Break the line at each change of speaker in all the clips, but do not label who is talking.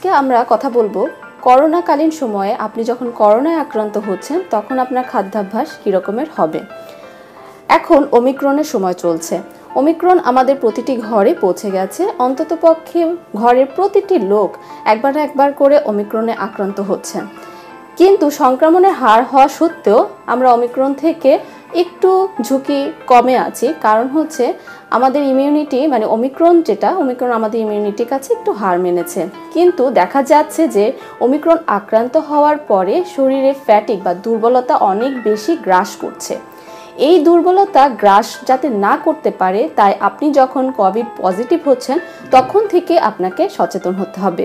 আমরা কথা বলবো করোনাকালীন সময়ে আপনি যখন করোনায় আক্রান্ত হচ্ছেন তখন আপনার খাদ্যাভ্যাস কী রকমের হবে। এখন ওমিক্রনের সময় চলছে। ওমিক্রন আমাদের প্রতিটি ঘরে পৌঁছে গেছে। অন্ততপক্ষে ঘরের প্রতিটি লোক একবার করে ওমিক্রনে আক্রান্ত হচ্ছেন। কিন্তু সংক্রমণের হার হওয়া সত্ত্বেও আমরা ওমিক্রন থেকে একটু ঝুঁকি কমে আছি। কারণ হচ্ছে আমাদের ইমিউনিটি ওমিক্রন আমাদের ইমিউনিটির কাছে একটু হার মেনেছে। কিন্তু দেখা যাচ্ছে যে ওমিক্রন আক্রান্ত হওয়ার পরে শরীরে ফ্যাটিক বা দুর্বলতা অনেক বেশি গ্রাস করছে। এই দুর্বলতা গ্রাস যাতে না করতে পারে তাই আপনি যখন কোভিড পজিটিভ হচ্ছেন তখন থেকে আপনাকে সচেতন হতে হবে।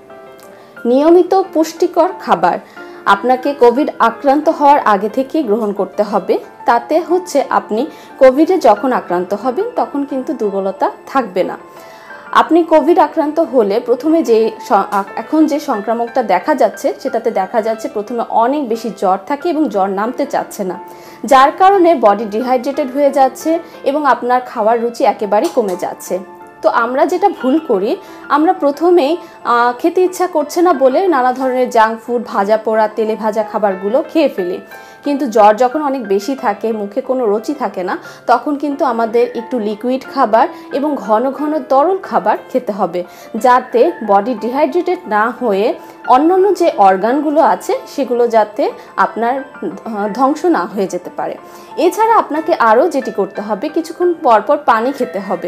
নিয়মিত পুষ্টিকর খাবার আপনাকে কোভিড আক্রান্ত হওয়ার আগে থেকেই গ্রহণ করতে হবে। তাতে হচ্ছে আপনি কোভিডে যখন আক্রান্ত হবেন তখন কিন্তু দুর্বলতা থাকবে না। আপনি কোভিড আক্রান্ত হলে প্রথমে এখন যে সংক্রামকটা দেখা যাচ্ছে সেটাতে দেখা যাচ্ছে প্রথমে অনেক বেশি জ্বর থাকে এবং জ্বর নামতে চাচ্ছে না, যার কারণে বডি ডিহাইড্রেটেড হয়ে যাচ্ছে এবং আপনার খাওয়ার রুচি একেবারেই কমে যাচ্ছে। তো আমরা যেটা ভুল করি, আমরা প্রথমেই খেতে ইচ্ছা করছে না বলে নানা ধরনের জাঙ্ক ফুড, ভাজা পোড়া, তেলে ভাজা খাবারগুলো খেয়ে ফেলি। কিন্তু জ্বর যখন অনেক বেশি থাকে, মুখে কোনো রুচি থাকে না, তখন কিন্তু আমাদের একটু লিকুইড খাবার এবং ঘন ঘন তরল খাবার খেতে হবে, যাতে বডি ডিহাইড্রেটেড না হয়ে অন্যান্য যে অর্গানগুলো আছে সেগুলো যাতে আপনার ধ্বংস না হয়ে যেতে পারে। এছাড়া আপনাকে আরও যেটি করতে হবে, কিছুক্ষণ পরপর পানি খেতে হবে।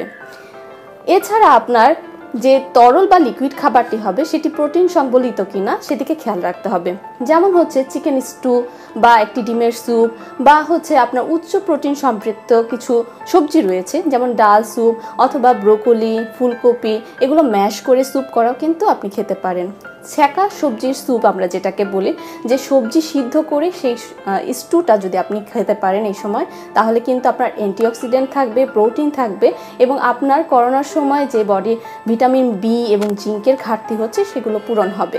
এছাড়া আপনার যে তরল বা লিকুইড খাবারটি হবে সেটি প্রোটিন সংবলিত কিনা সেদিকে খেয়াল রাখতে হবে। যেমন হচ্ছে চিকেন স্টু বা একটি ডিমের স্যুপ বা হচ্ছে আপনার উচ্চ প্রোটিন সমৃদ্ধ কিছু সবজি রয়েছে, যেমন ডাল স্যুপ অথবা ব্রোকলি, ফুলকপি, এগুলো ম্যাশ করে স্যুপ করাও কিন্তু আপনি খেতে পারেন। ছ্যাঁকা সবজির স্যুপ আমরা যেটাকে বলি, যে সবজি সিদ্ধ করে সেই স্টুটা যদি আপনি খেতে পারেন এই সময়, তাহলে কিন্তু আপনার অ্যান্টিঅক্সিডেন্ট থাকবে, প্রোটিন থাকবে এবং আপনার করোনার সময় যে বডি ভিটামিন বি এবং জিঙ্কের ঘাটতি হচ্ছে সেগুলো পূরণ হবে।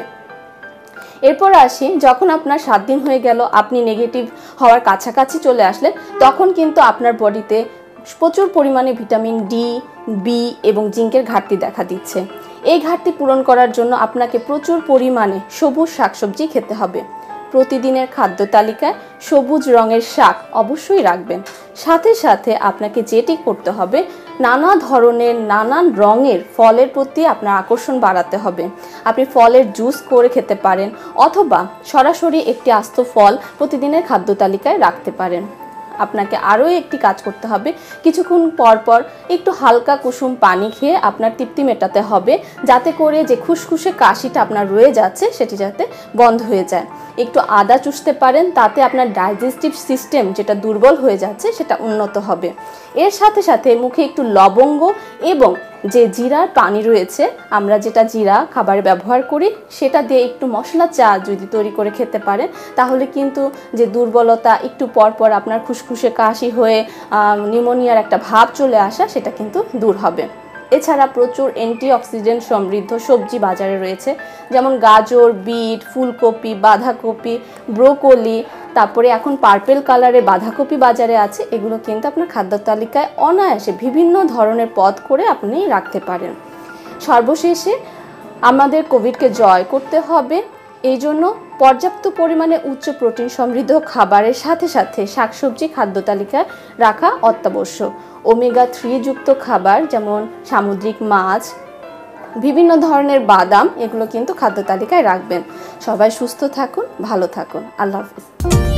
এরপর আসি, যখন আপনার 7 দিন হয়ে গেল, আপনি নেগেটিভ হওয়ার কাছাকাছি চলে আসলেন, তখন কিন্তু আপনার বডিতে প্রচুর পরিমাণে ভিটামিন ডি, বি এবং জিঙ্কের ঘাটতি দেখা দিচ্ছে। এই ঘাটতি পূরণ করার জন্য আপনাকে প্রচুর পরিমাণে সবুজ শাকসবজি খেতে হবে। প্রতিদিনের খাদ্য তালিকায় সবুজ রঙের শাক অবশ্যই রাখবেন। সাথে সাথে আপনাকে যেটি করতে হবে, নানা ধরনের নানান রঙের ফলের প্রতি আপনার আকর্ষণ বাড়াতে হবে। আপনি ফলের জুস করে খেতে পারেন অথবা সরাসরি একটি আস্ত ফল প্রতিদিনের খাদ্য তালিকায় রাখতে পারেন। আপনাকে আরও একটি কাজ করতে হবে, কিছুক্ষণ পর একটু হালকা কুসুম পানি খেয়ে আপনার তৃপ্তি মেটাতে হবে, যাতে করে যে খুসখুসে কাশিটা আপনার রয়ে যাচ্ছে সেটি যাতে বন্ধ হয়ে যায়। একটু আদা চুষতে পারেন, তাতে আপনার ডাইজেস্টিভ সিস্টেম যেটা দুর্বল হয়ে যাচ্ছে সেটা উন্নত হবে। এর সাথে সাথে মুখে একটু লবঙ্গ এবং যে জিরার পানি রয়েছে, আমরা যেটা জিরা খাবারে ব্যবহার করি, সেটা দিয়ে একটু মশলা চা যদি তৈরি করে খেতে পারেন, তাহলে কিন্তু যে দুর্বলতা, একটু পর আপনার খুসখুসে কাশি হয়ে নিউমোনিয়ার একটা ভাব চলে আসা, সেটা কিন্তু দূর হবে। এছাড়া প্রচুর অ্যান্টিঅক্সিডেন্ট সমৃদ্ধ সবজি বাজারে রয়েছে, যেমন গাজর, বিট, ফুলকপি, বাঁধাকপি, ব্রোকলি, তারপরে এখন পার্পেল কালারের বাঁধাকপি বাজারে আছে। এগুলো কিন্তু আপনার খাদ্য তালিকায় অনায়াসে বিভিন্ন ধরনের পদ করে আপনি রাখতে পারেন। সর্বশেষে আমাদের কোভিডকে জয় করতে হবে, এই জন্য পর্যাপ্ত পরিমাণে উচ্চ প্রোটিন সমৃদ্ধ খাবারের সাথে সাথে শাকসবজি খাদ্য তালিকায় রাখা অত্যাবশ্যক। ওমেগা 3 যুক্ত খাবার যেমন সামুদ্রিক মাছ, বিভিন্ন ধরনের বাদাম, এগুলো কিন্তু খাদ্য তালিকায় রাখবেন। সবাই সুস্থ থাকুন, ভালো থাকুন। আল্লাহ হাফেজ।